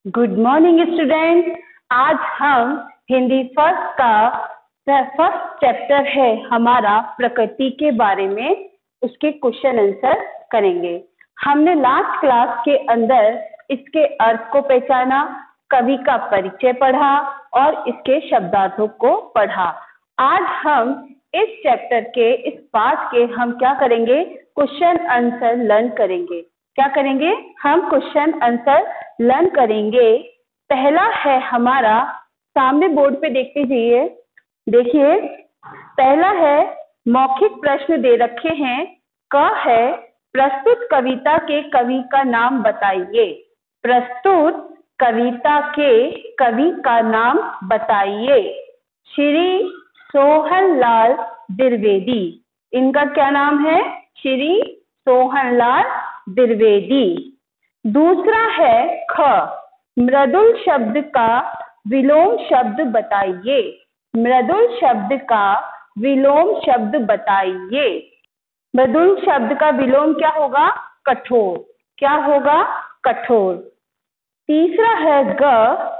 Good morning student. आज हम Hindi first का फर्स्ट चैप्टर है हमारा प्रकृति के बारे में, उसके क्वेश्चन आंसर करेंगे। हमने लास्ट क्लास के अंदर इसके अर्थ को पहचाना, कवि का परिचय पढ़ा और इसके शब्दार्थों को पढ़ा। आज हम इस चैप्टर के इस पार्ट के हम क्या करेंगे, क्वेश्चन आंसर लर्न करेंगे। क्या करेंगे हम? क्वेश्चन आंसर लर्न करेंगे। पहला है हमारा, सामने बोर्ड पे देखते जाइए, देखिए पहला है मौखिक प्रश्न दे रखे हैं। क है प्रस्तुत कविता के कवि का नाम बताइए। प्रस्तुत कविता के कवि का नाम बताइए। श्री सोहनलाल द्विवेदी, इनका क्या नाम है? श्री सोहनलाल द्विवेदी। दूसरा है ख, मृदुल शब्द का विलोम शब्द बताइए। मृदुल शब्द का विलोम शब्द बताइए। मृदुल शब्द का विलोम क्या होगा? कठोर। क्या होगा? कठोर। तीसरा है ग,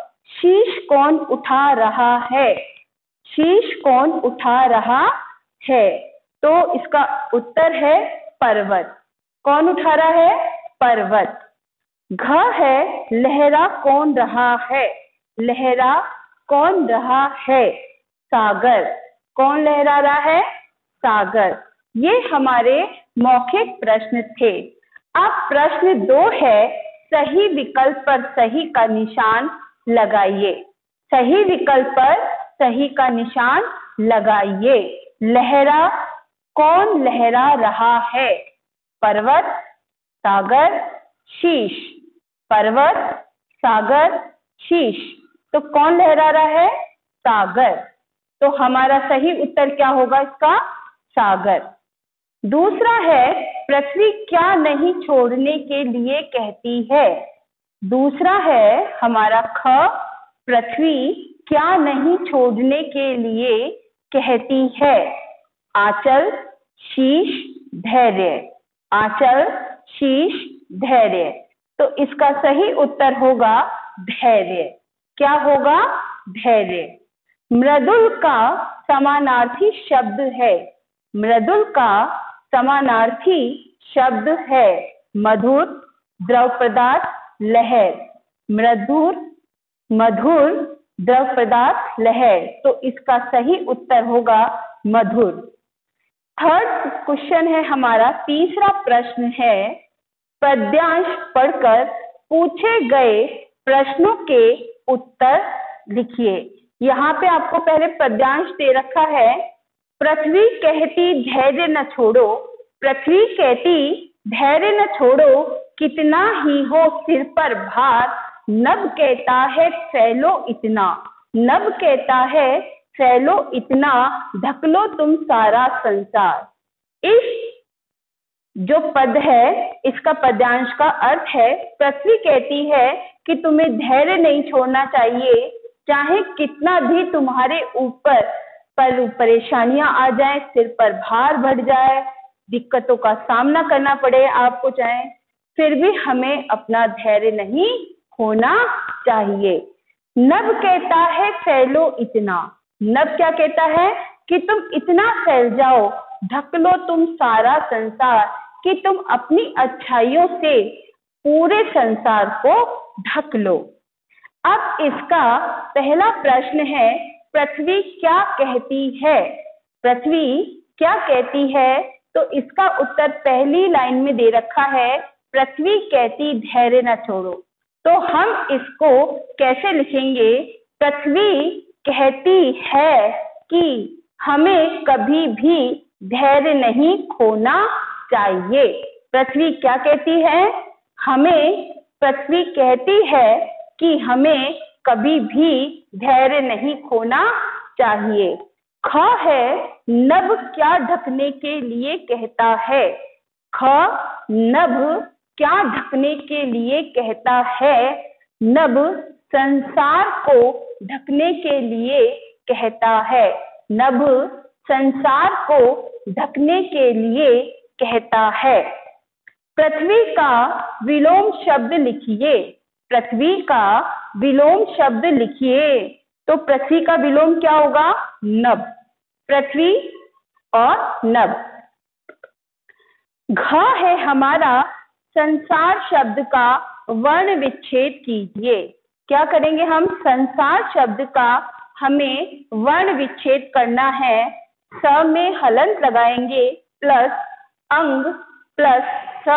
शीश कौन उठा रहा है? शीश कौन उठा रहा है? तो इसका उत्तर है पर्वत। कौन उठा रहा है? पर्वत। घ है लहरा कौन रहा है? लहरा कौन रहा है? सागर। कौन लहरा रहा है? सागर। ये हमारे मौखिक प्रश्न थे। अब प्रश्न 2 है, सही विकल्प पर सही का निशान लगाइए। सही विकल्प पर सही का निशान लगाइए। लहरा, कौन लहरा रहा है? पर्वत, सागर, शीश। पर्वत, सागर, शीश। तो कौन लहरा रहा है? सागर। तो हमारा सही उत्तर क्या होगा इसका? सागर। दूसरा है पृथ्वी क्या नहीं छोड़ने के लिए कहती है? दूसरा है हमारा ख, पृथ्वी क्या नहीं छोड़ने के लिए कहती है? आंचल, शीश, धैर्य। आंचल, शीश, धैर्य। तो इसका सही उत्तर होगा धैर्य। क्या होगा? धैर्य। मृदुल का समानार्थी शब्द है। मृदुल का समानार्थी शब्द है मधुर, द्रव पदार्थ, लहर। मधुर, मधुर, द्रव पदार्थ, लहर। तो इसका सही उत्तर होगा मधुर। थर्ड क्वेश्चन है हमारा, तीसरा प्रश्न है, पद्यांश पढ़कर पूछे गए प्रश्नों के उत्तर लिखिए। यहाँ पे आपको पहले पद्यांश दे रखा है। पृथ्वी कहती धैर्य न छोड़ो। पृथ्वी कहती धैर्य न छोड़ो, कितना ही हो सिर पर भार। नभ कहता है फैलो इतना। नभ कहता है फैलो इतना, ढक लो तुम सारा संसार। इस जो पद है, इसका पद्यांश का अर्थ है, पृथ्वी कहती है कि तुम्हें धैर्य नहीं छोड़ना चाहिए, चाहे कितना भी तुम्हारे ऊपर परेशानियां आ जाए, सिर पर भार बढ़ जाए, दिक्कतों का सामना करना पड़े आपको, चाहे फिर भी हमें अपना धैर्य नहीं खोना चाहिए। नभ कहता है फैलो इतना। नभ क्या कहता है? कि तुम इतना फैल जाओ, ढक लो तुम सारा संसार, कि तुम अपनी अच्छाइयों से पूरे संसार को ढक लो। अब इसका पहला प्रश्न है, पृथ्वी क्या कहती है? पृथ्वी क्या कहती है? तो इसका उत्तर पहली लाइन में दे रखा है, पृथ्वी कहती धैर्य न छोड़ो। तो हम इसको कैसे लिखेंगे? पृथ्वी कहती है कि हमें कभी भी धैर्य नहीं खोना चाहिए। पृथ्वी क्या कहती है? हमें, पृथ्वी कहती है कि हमें कभी भी धैर्य नहीं खोना चाहिए। ख है नभ क्या ढकने के लिए कहता है? ख, नभ क्या ढकने के लिए कहता है? नभ संसार को ढकने के लिए कहता है। नभ संसार को ढकने के लिए कहता है। पृथ्वी का विलोम शब्द लिखिए। पृथ्वी का विलोम शब्द लिखिए। तो पृथ्वी का विलोम क्या होगा? नभ। पृथ्वी और नभ। घ है हमारा संसार शब्द का वर्ण विच्छेद कीजिए। क्या करेंगे हम? संसार शब्द का हमें वर्ण विच्छेद करना है। स में हलंत लगाएंगे, प्लस अंग प्लस स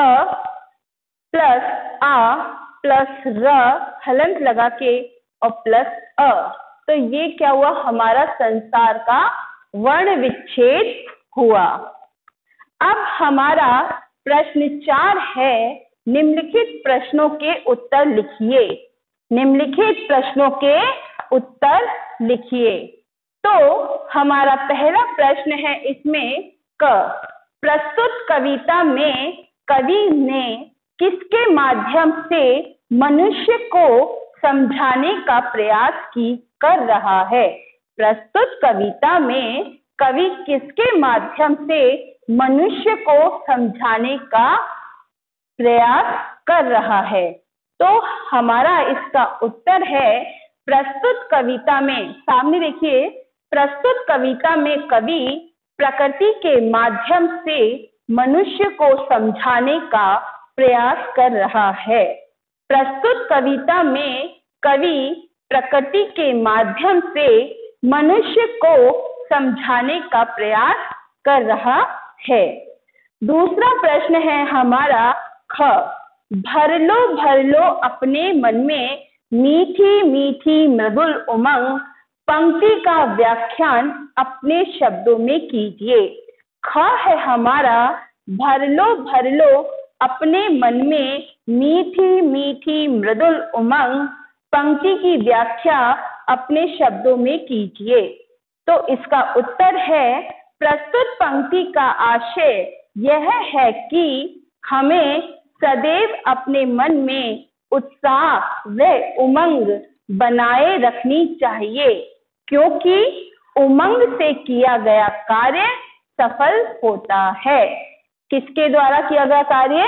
प्लस आ प्लस र, हलंत लगा के और प्लस अ। तो ये क्या हुआ? हमारा संसार का वर्ण विच्छेद हुआ। अब हमारा प्रश्न 4 है, निम्नलिखित प्रश्नों के उत्तर लिखिए। निम्नलिखित प्रश्नों के उत्तर लिखिए। तो हमारा पहला प्रश्न है इसमें क, प्रस्तुत कविता में कवि ने किसके माध्यम से मनुष्य को समझाने का प्रयास कर रहा है? प्रस्तुत कविता में कवि किसके माध्यम से मनुष्य को समझाने का प्रयास कर रहा है? तो हमारा इसका उत्तर है, प्रस्तुत कविता में, सामने देखिए, प्रस्तुत कविता में कवि प्रकृति के माध्यम से मनुष्य को समझाने का प्रयास कर रहा है। प्रस्तुत कविता में कवि प्रकृति के माध्यम से मनुष्य को समझाने का प्रयास कर रहा है। दूसरा प्रश्न है हमारा ख, भर लो अपने मन में मीठी मीठी मृदुल उमंग, पंक्ति का व्याख्यान अपने शब्दों में कीजिए। ख है हमारा, भर लो अपने मन में मीठी मीठी मृदुल उमंग, पंक्ति की व्याख्या अपने शब्दों में कीजिए। तो इसका उत्तर है, प्रस्तुत पंक्ति का आशय यह है कि हमें सदैव अपने मन में उत्साह व उमंग बनाए रखनी चाहिए, क्योंकि उमंग से किया गया कार्य सफल होता है। किसके द्वारा किया गया कार्य?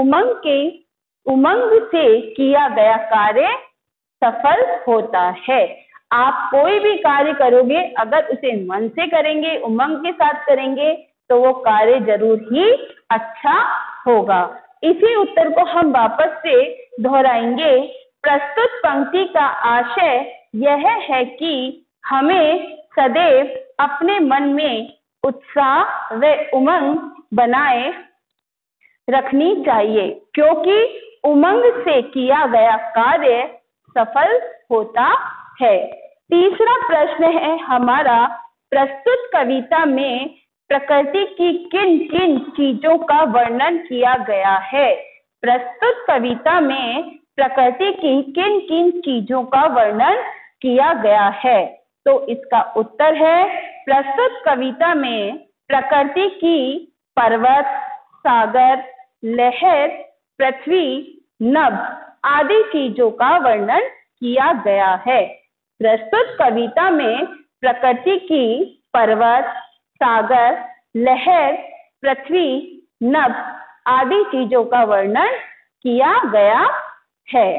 उमंग से किया गया कार्य सफल होता है। आप कोई भी कार्य करोगे, अगर उसे मन से करेंगे, उमंग के साथ करेंगे, तो वो कार्य जरूर ही अच्छा होगा। इसी उत्तर को हम वापस से दोहराएंगे। प्रस्तुत पंक्ति का आशय यह है कि हमें सदैव अपने मन में उत्साह व उमंग बनाए रखनी चाहिए, क्योंकि उमंग से किया गया कार्य सफल होता है। तीसरा प्रश्न है हमारा, प्रस्तुत कविता में प्रकृति की किन किन चीजों का वर्णन किया गया है? प्रस्तुत कविता में प्रकृति की किन किन चीजों का वर्णन किया गया है? तो इसका उत्तर है, प्रस्तुत कविता में प्रकृति की पर्वत, सागर, लहर, पृथ्वी, नभ आदि चीजों का वर्णन किया गया है। प्रस्तुत कविता में प्रकृति की पर्वत, सागर, लहर, पृथ्वी, नभ आदि चीजों का वर्णन किया गया है।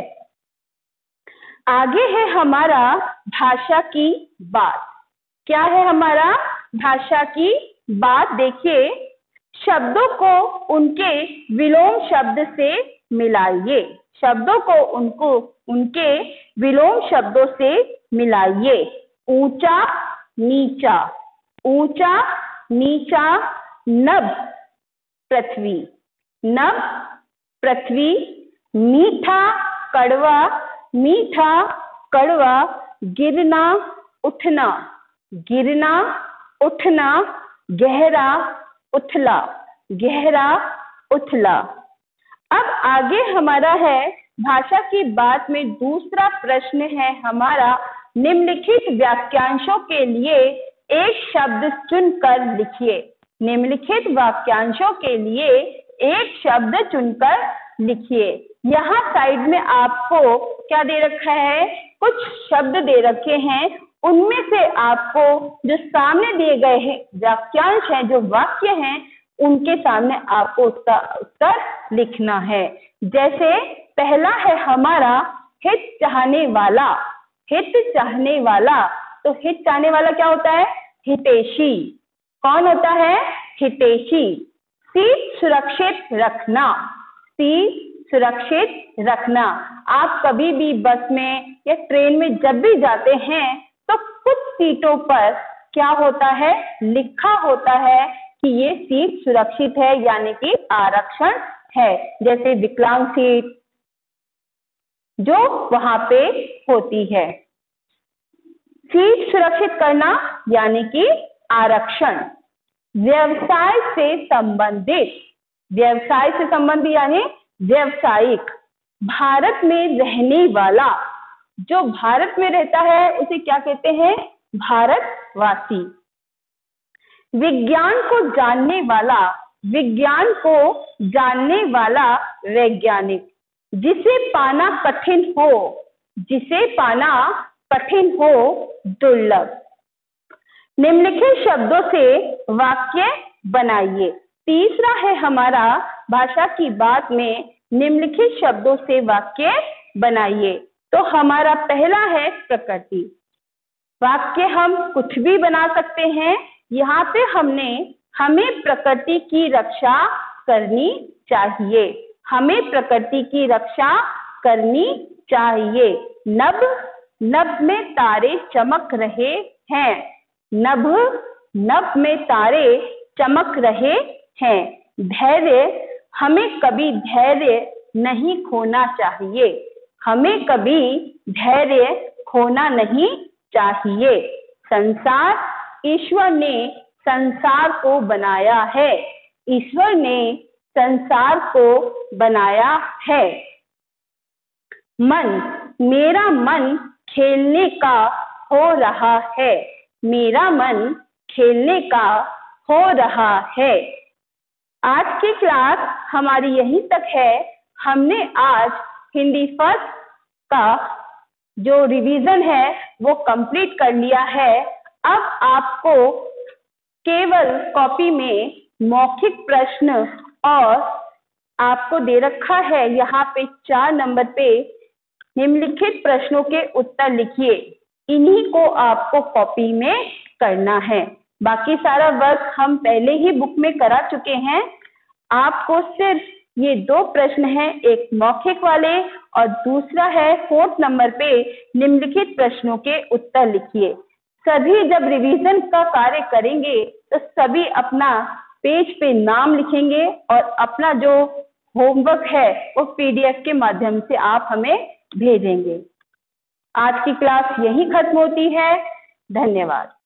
आगे है हमारा भाषा की बात। क्या है हमारा भाषा की बात? देखिए, शब्दों को उनके विलोम शब्द से मिलाइए। शब्दों को उनके विलोम शब्दों से मिलाइए। ऊंचा, नीचा, ऊंचा, नीचा, नभ, पृथ्वी, नभ, पृथ्वी, मीठा, कड़वा, मीठा, कड़वा, गिरना, उठना, गिरना, उठना, गहरा, उथला, गहरा, उथला। अब आगे हमारा है भाषा की बात में दूसरा प्रश्न है हमारा, निम्नलिखित वाक्यांशों के लिए एक शब्द चुनकर लिखिए। निम्नलिखित वाक्यांशों के लिए एक शब्द चुनकर लिखिए। यहाँ साइड में आपको क्या दे रखा है? कुछ शब्द दे रखे हैं, उनमें से आपको जो सामने दिए गए हैं वाक्यांश हैं, जो वाक्य हैं, उनके सामने आपको उसका उत्तर लिखना है। जैसे पहला है हमारा, हित चाहने वाला, हित चाहने वाला। तो हित चाहने वाला क्या होता है? हितैषी। कौन होता है? हितैषी। सीट सुरक्षित रखना, सीट सुरक्षित रखना। आप कभी भी बस में या ट्रेन में जब भी जाते हैं तो कुछ सीटों पर क्या होता है? लिखा होता है कि ये सीट सुरक्षित है, यानी कि आरक्षण है। जैसे विकलांग सीट जो वहां पे होती है। सीट सुरक्षित करना यानी कि आरक्षण। व्यवसाय से संबंधित, व्यवसाय से संबंधित यानी व्यवसायिक। भारत में रहने वाला, जो भारत में रहता है उसे क्या कहते हैं? भारतवासी। विज्ञान को जानने वाला, विज्ञान को जानने वाला वैज्ञानिक। जिसे पाना कठिन हो, जिसे पाना कठिन हो, दुर्लभ। निम्नलिखित शब्दों से वाक्य बनाइए। तीसरा है हमारा भाषा की बात में निम्नलिखित शब्दों से वाक्य बनाइए। तो हमारा पहला है प्रकृति। वाक्य हम कुछ भी बना सकते हैं। यहाँ पे हमें प्रकृति की रक्षा करनी चाहिए, हमें प्रकृति की रक्षा करनी चाहिए। नभ, नभ में तारे चमक रहे हैं, नभ, नभ में तारे चमक रहे हैं। धैर्य, हमें कभी धैर्य नहीं खोना चाहिए, हमें कभी धैर्य खोना नहीं चाहिए। संसार, ईश्वर ने संसार को बनाया है, ईश्वर ने संसार को बनाया है। मन, मेरा मन खेलने का हो रहा है, मेरा मन खेलने का हो रहा है। आज की क्लास हमारी यहीं तक है। हमने आज हिंदी फर्स्ट का जो रिवीजन है वो कंप्लीट कर लिया है। अब आपको केवल कॉपी में मौखिक प्रश्न और आपको दे रखा है यहाँ पे 4 नंबर पे निम्नलिखित प्रश्नों के उत्तर लिखिए। इन्हीं को आपको कॉपी में करना है। बाकी सारा वर्क हम पहले ही बुक में करा चुके हैं। आपको सिर्फ ये 2 प्रश्न हैं, एक मौखिक वाले और दूसरा है 4 नंबर पे निम्नलिखित प्रश्नों के उत्तर लिखिए। सभी जब रिवीजन का कार्य करेंगे तो सभी अपना पेज पे नाम लिखेंगे और अपना जो होमवर्क है वो PDF के माध्यम से आप हमें भेजेंगे। आज की क्लास यहीं खत्म होती है। धन्यवाद।